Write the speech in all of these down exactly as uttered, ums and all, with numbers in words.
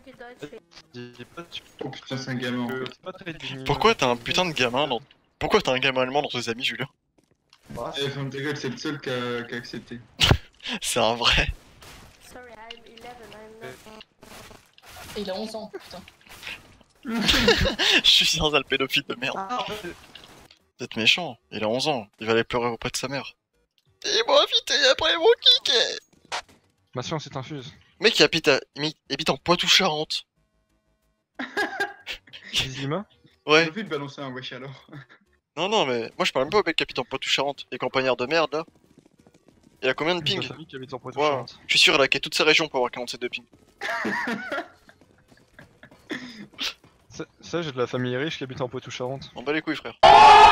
Dis pas, tu- Oh putain, c'est un gamin. euh, c'est pas très digne. Pourquoi t'as un putain de gamin dans... Pourquoi t'as un gamin allemand dans tes amis, Julien? Bah, Eh, ferme ta gueule, c'est le seul qui a, qui a accepté. C'est un vrai. Et il a onze ans, putain. Je suis un sale pédophile de merde. Ah, en fait, Vous êtes méchant, il a onze ans, il va aller pleurer auprès de sa mère. Et moi invité après mon kick. ma science est infuse. Mec il habite, à... il habite en Poitou-Charentes. Des humains. Ouais. J'ai envie de balancer un wesh alors. Non non mais moi je parle même pas au mec qui habite en Poitou-Charentes. Les campagnards de merde là. Il a combien de Ma ping? famille qui habite en Wow. Poitou-Charentes. Je suis sûr il a hacké toutes ces régions pour avoir quarante-sept de ping. Ça, ça, j'ai de la famille riche qui habite en Poitou-Charentes. On bat les couilles frère.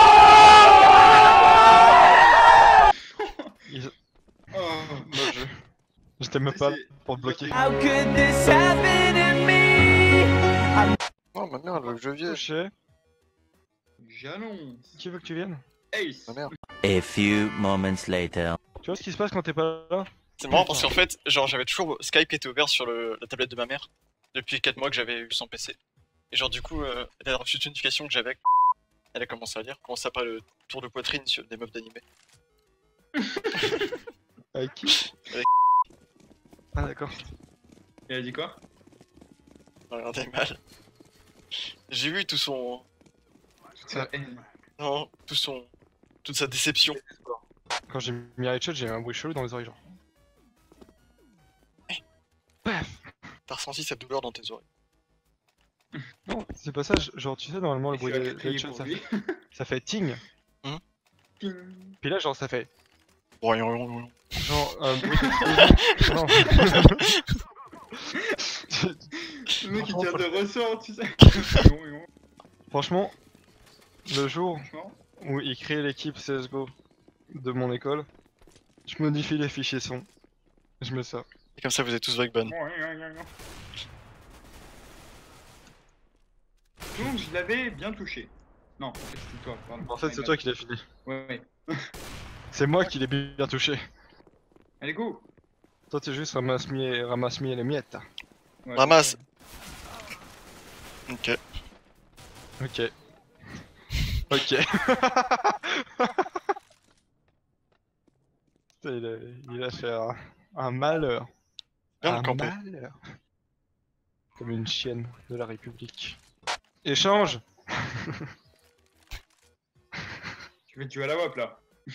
Ils... Oh, Moi, je... J'étais même pas là pour te bloquer. How could this happen to me? Oh ma mère elle veut que je vienne. Touché. J'annonce. Qui veut que tu viennes? Ace. Ma mère. A few moments later. Tu vois ce qui se passe quand t'es pas là? C'est marrant parce qu'en fait, genre j'avais toujours Skype qui était ouvert sur le, la tablette de ma mère depuis quatre mois que j'avais eu son P C. Et genre du coup, euh, elle a reçu une notification que j'avais. Elle a commencé à lire, commencé à parler le tour de poitrine sur des meufs d'animé. Avec qui? Avec- Ah d'accord. Il a dit quoi? Regardez mal. J'ai vu tout son... Ça haine. Non, tout son... toute sa déception. Quand j'ai mis un headshot, j'ai eu un bruit chelou dans les oreilles genre. Paf. T'as ressenti cette douleur dans tes oreilles. Non, c'est pas ça, je- genre tu sais normalement le bruit Je de vais crier headshot pour ça lui. fait, ça fait ting. Ting. Puis là genre ça fait Voyons, voyons, voyons. genre un bruit d'explosion. Non. Le mec il tire de ressort, tu sais. Non, non, Franchement, le jour franchement. où il crée l'équipe C S G O de mon école, je modifie les fichiers son. Je mets ça. Et comme ça vous êtes tous backban. Donc je l'avais bien touché. Non, en fait c'était toi, pardon. En fait c'est toi qui l'as fini. Ouais, ouais. C'est moi qui l'ai bien touché. Allez go. Toi t'es juste ramasse-mi ramasse-mi les miettes. Ouais, Ramasse. Ok. Ok. Ok. Putain, il, a, il a fait un, un malheur. Viens un me camper. malheur. Comme une chienne de la République. Échange. Tu veux tuer à la W A P là.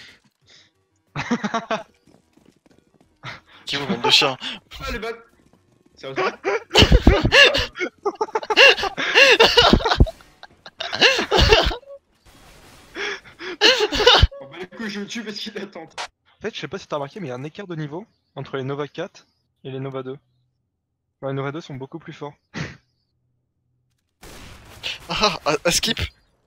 Qui vous bande de chiens? Ah les battes. Sérieusement? Oh bah les couilles je le tue parce qu'il attend. En fait, je sais pas si t'as remarqué, mais il y a un écart de niveau entre les Nova quatre et les Nova deux. Ouais, les Nova deux sont beaucoup plus forts. Ah, à, à skip.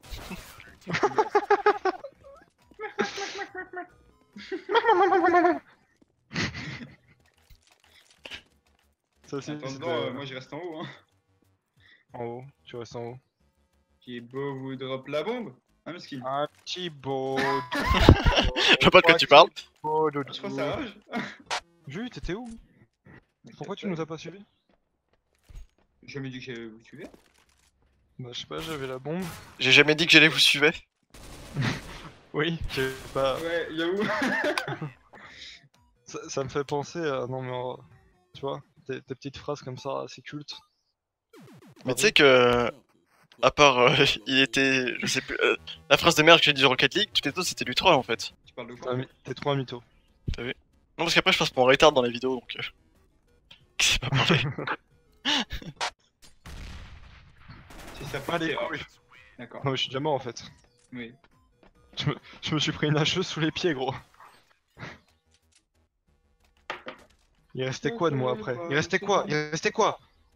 Ça aussi, Attends, c'était- non, euh, moi je reste en haut hein. en haut, tu restes en haut. Qui est beau vous drop la bombe. Ah mais skin. Un petit beau. Je vois pas de quoi tu parles. Je crois que ça rage. Jules, t'étais où? Pourquoi tu nous as pas suivis? J'ai jamais dit que j'allais vous suivre. Bah, je sais pas, j'avais la bombe. J'ai jamais dit que j'allais vous suivre. Oui, j'ai pas. Ouais, Yahoo. Ça, ça me fait penser à. Non, mais. euh, Tu vois, tes, tes petites phrases comme ça, assez cultes. Mais tu sais que... À part, euh, il était... Je sais plus... euh, la phrase de merde que j'ai dit sur Rocket League, toutes les autres c'était du troll en fait. Tu parles de T'es quoi? un mi- T'es trop un mytho. Non parce qu'après je passe pour un retard dans les vidéos donc... Euh... C'est pas pareil. C'est ça Ah, les c'est couilles. D'accord. Non, mais je suis déjà mort en fait. Oui. Je me, je me suis pris une hacheuse sous les pieds, gros. Il restait quoi de moi après? Il restait quoi? Il restait quoi?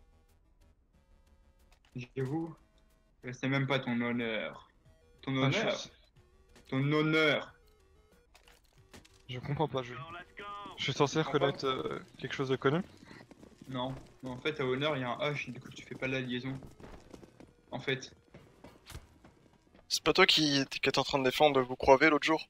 Yahoo. Il restait même pas ton honneur. Ton Ah, honneur. je, Ton honneur. je comprends pas, je. Je suis censé reconnaître euh, quelque chose de connu? Non. Non, en fait à honneur il y a un H, du coup tu fais pas la liaison. En fait. C'est pas toi qui, qui étais en train de défendre vous croivez l'autre jour?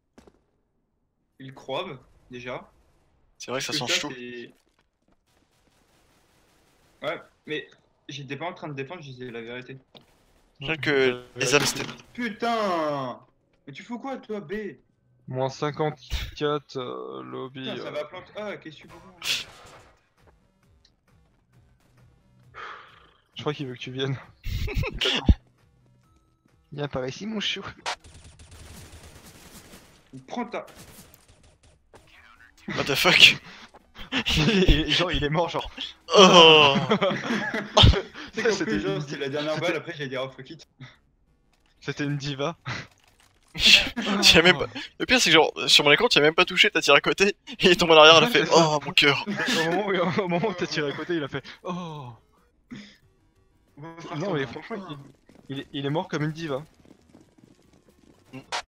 Il croive, déjà. C'est vrai que ça Que sent chou. c'est- Ouais, mais j'étais pas en train de défendre, je disais la vérité. Bien que les âmes c'était. Putain! Mais tu fous quoi toi, B? Moins cinquante-quatre, euh, lobby. Putain, ça euh, va planter. Ah, qu'est-ce que tu veux? Je crois qu'il veut que tu viennes. Viens par ici, mon chou. Prends ta. What the fuck? Et- et genre, il est mort, genre. Oh! C'est comme C'était que genre, une- c'était la dernière balle, après j'allais dire oh fuck it. C'était une diva. Tu as même pas... Le pire, c'est que genre, sur mon écran, tu as même pas touché, t'as tiré à côté, et il est tombé en arrière, elle a fait oh mon cœur. Au moment où, au moment où t'as tiré à côté, il a fait oh. On va faire Non, ça, mais hein. franchement, il, il est, il est mort comme une diva.